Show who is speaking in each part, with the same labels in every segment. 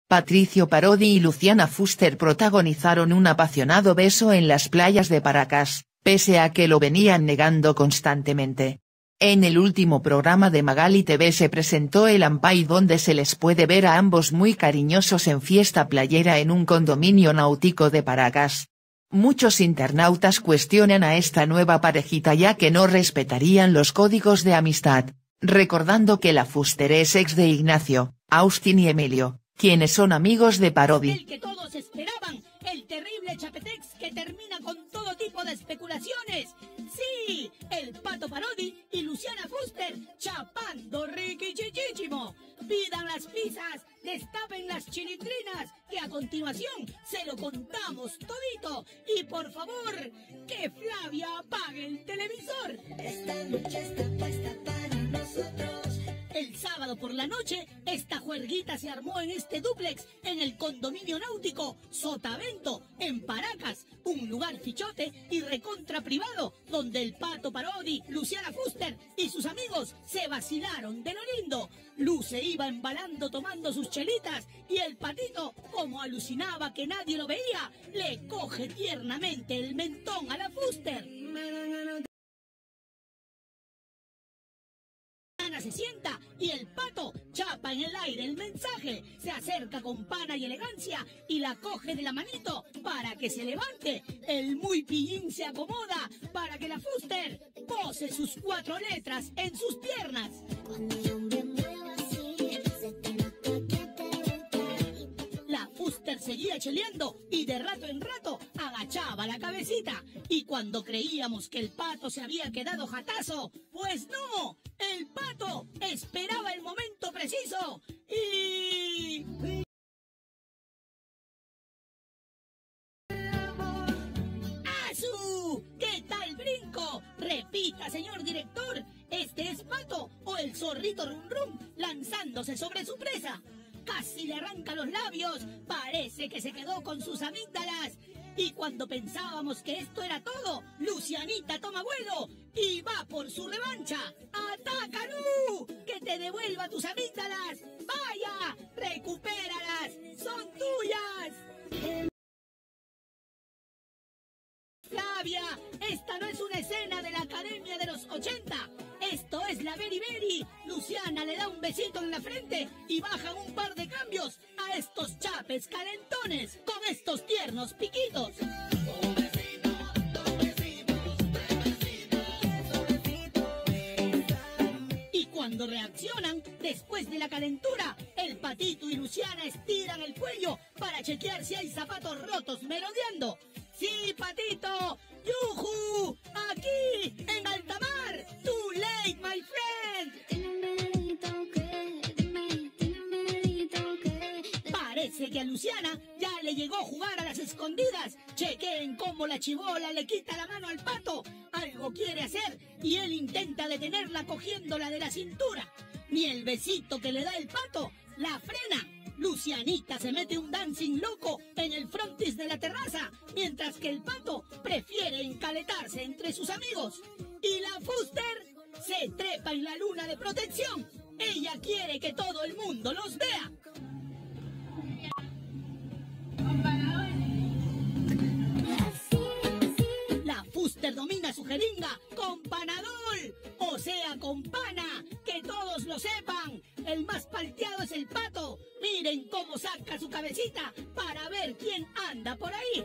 Speaker 1: Patricio Parodi y Luciana Fuster protagonizaron un apasionado beso en las playas de Paracas, pese a que lo venían negando constantemente. En el último programa de Magali TV se presentó el Ampay, donde se les puede ver a ambos muy cariñosos en fiesta playera en un condominio náutico de Paracas. Muchos internautas cuestionan a esta nueva parejita ya que no respetarían los códigos de amistad, recordando que la Fuster es ex de Ignacio, Austin y Emilio, quienes son amigos de Parodi.
Speaker 2: El que todos esperaban, el terrible Chapetex que termina con todo tipo de especulaciones. Sí, el Pato Parodi y Luciana Fuster chapando riquichichichimo. Pidan las pizzas, destapen las chilitrinas, que a continuación se lo contamos todito. Y por favor, que Flavia apague el televisor. Esta noche está puesta para nosotros. El sábado por la noche, esta juerguita se armó en este dúplex en el condominio náutico Sotavento, en Paracas, un lugar fichote y recontra privado, donde el Pato Parodi, Luciana Fuster y sus amigos se vacilaron de lo lindo. Lu se iba embalando tomando sus chelitas y el Patito, como alucinaba que nadie lo veía, le coge tiernamente el mentón a la Fuster. Ana se sienta y el Pato chapa en el aire el mensaje, se acerca con pana y elegancia y la coge de la manito para que se levante. El muy pillín se acomoda para que la Fuster pose sus 4 letras en sus piernas. La Fuster seguía cheleando y de rato en rato agachaba la cabecita. Y cuando creíamos que el Pato se había quedado jatazo, pues no, el Pato esperaba el momento preciso y... ¡Asu! ¿Qué tal brinco? Repita, señor director, ¿este es Pato o el zorrito Rum Rum lanzándose sobre su presa? Casi le arranca los labios, parece que se quedó con sus amígdalas. Y cuando pensábamos que esto era todo, Lucianita toma vuelo y va por su revancha. ¡Ataca, Lu! ¡Que te devuelva tus amígdalas! ¡Vaya! ¡Recupéralas! ¡Son tuyas! Flavia, esta no es una escena de la Academia de los 80. Esto es la Beri Beri. Luciana le da un besito en la frente y bajan un par de cambios a estos chapes calentones con estos tiernos piquitos. Y cuando reaccionan, después de la calentura, el Patito y Luciana estiran el cuello para chequear si hay zapatos rotos merodeando. ¡Sí, Patito! ¡Yujú! ¡Aquí, en alta mar! ¡Too late, my friend! Parece que a Luciana ya le llegó a jugar a las escondidas. Chequen cómo la chibola le quita la mano al Pato. Algo quiere hacer y él intenta detenerla cogiéndola de la cintura. Ni el besito que le da el Pato la frena. Lucianita se mete un dancing loco en el frontis de la terraza, mientras que el Pato prefiere encaletarse entre sus amigos. Y la Fuster se trepa en la luna de protección. Ella quiere que todo el mundo los vea. La Fuster domina su jeringa con Panadol, o sea, con pana, que todos lo sepan. El más palteado es el Pato. Miren cómo saca su cabecita para ver quién anda por ahí.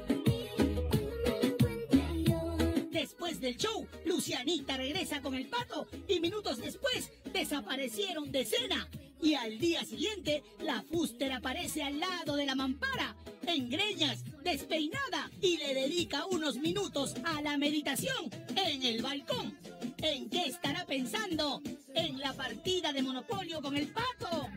Speaker 2: Después del show, Lucianita regresa con el Pato y minutos después desaparecieron de escena. Y al día siguiente, la Fuster aparece al lado de la mampara, en greñas, despeinada, y le dedica unos minutos a la meditación en el balcón. ¿En qué estará pensando? ¿En la partida de Monopolio con el Pato?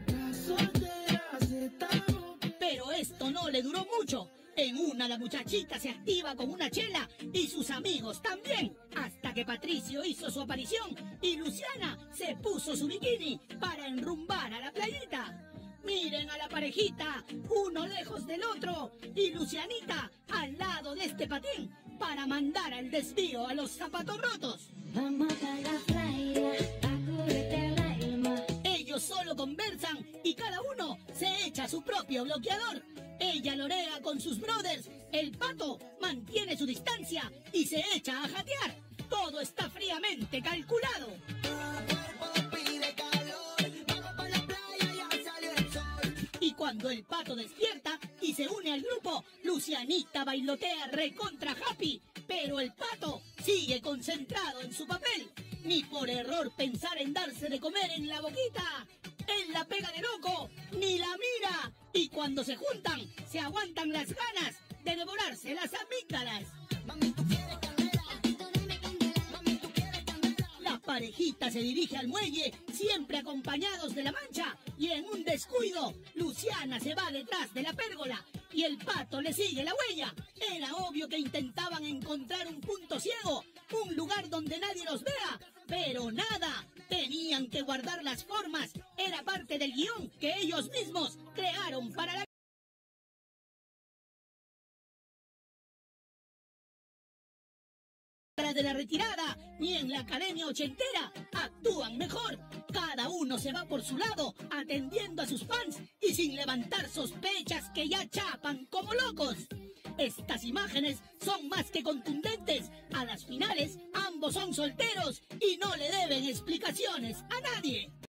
Speaker 2: Pero esto no le duró mucho. En una la muchachita se activa con una chela y sus amigos también, hasta que Patricio hizo su aparición y Luciana se puso su bikini para enrumbar a la playita. Miren a la parejita, uno lejos del otro, y Lucianita al lado de este patín para mandar al desvío a los zapatos rotos. Vamos a la playa, a curarte el alma. Ellos solo conversan y cada uno se echa su propio bloqueador. Ella lorea con sus brothers, el Pato mantiene su distancia y se echa a jatear. Todo está fríamente calculado. Y cuando el Pato despierta y se une al grupo, Lucianita bailotea recontra happy, pero el Pato sigue concentrado en su papel. Ni por error pensar en darse de comer en la boquita. Él la pega de loco, ni la mira. Y cuando se juntan, se aguantan las ganas de devorarse las amígdalas. Mami, ¿tú quieres candela? Dame candela. Mami, ¿tú quieres candela? La parejita se dirige al muelle, siempre acompañados de la Mancha. Y en un descuido, Luciana se va detrás de la pérgola y el Pato le sigue la huella. Era obvio que intentaban encontrar un punto ciego, un lugar donde nadie los vea, pero nada. Tenían que guardar las formas. Era parte del guión que ellos mismos crearon para la... de la retirada, ni en la academia ochentera actúan mejor. Cada uno se va por su lado, atendiendo a sus fans y sin levantar sospechas que ya chapan como locos. Estas imágenes son más que contundentes. A las finales, ambos son solteros y no le deben explicaciones a nadie.